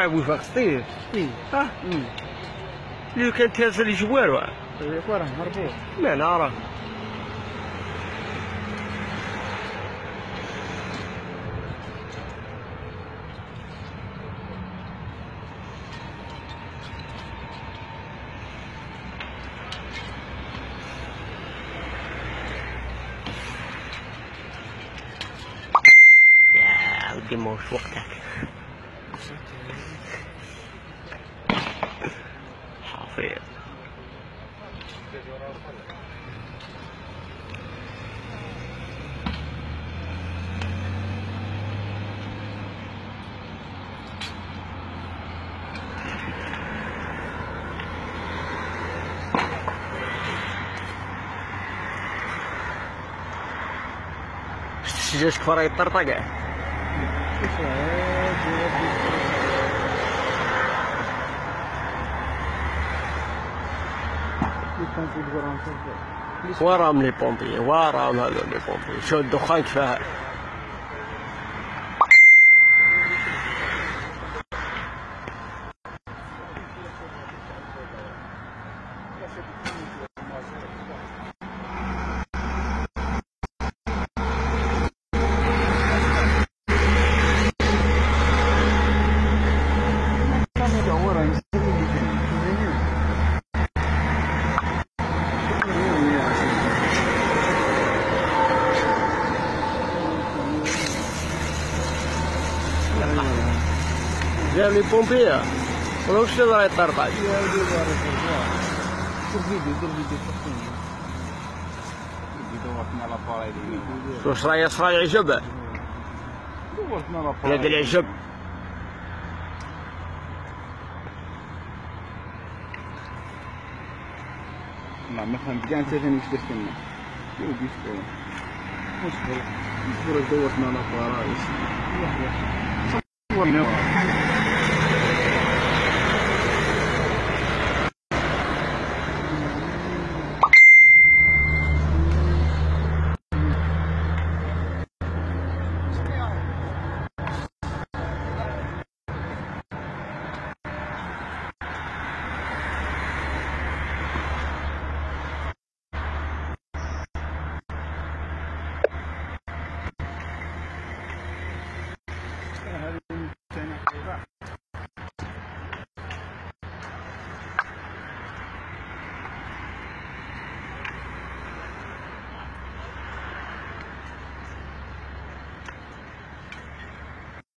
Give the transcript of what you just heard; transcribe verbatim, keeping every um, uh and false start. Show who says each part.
Speaker 1: وفاق سطيف
Speaker 2: اي
Speaker 1: اه اللي كان تهز اللي جوارو
Speaker 2: راه مربوط
Speaker 1: ما نعرف يا ودي موش وقتك حافظ شجاج كفر يطرطق وراهم لي بومبي وراهم هذو لي بومبي شو الدخان كفاه جاب لي بومبيا ولو شو راه يطرطق
Speaker 2: يا ولدي بارك الله دير فيديو دير فيديو صحيح دورتنا لاباري
Speaker 1: واش راه يصرا يعجب
Speaker 2: دورتنا لاباري
Speaker 1: لا دير يعجب
Speaker 2: لا ما فهمت كاع انت فين واش درت لنا يا ودي شكون اصبر اصبر دورتنا لاباري صورنا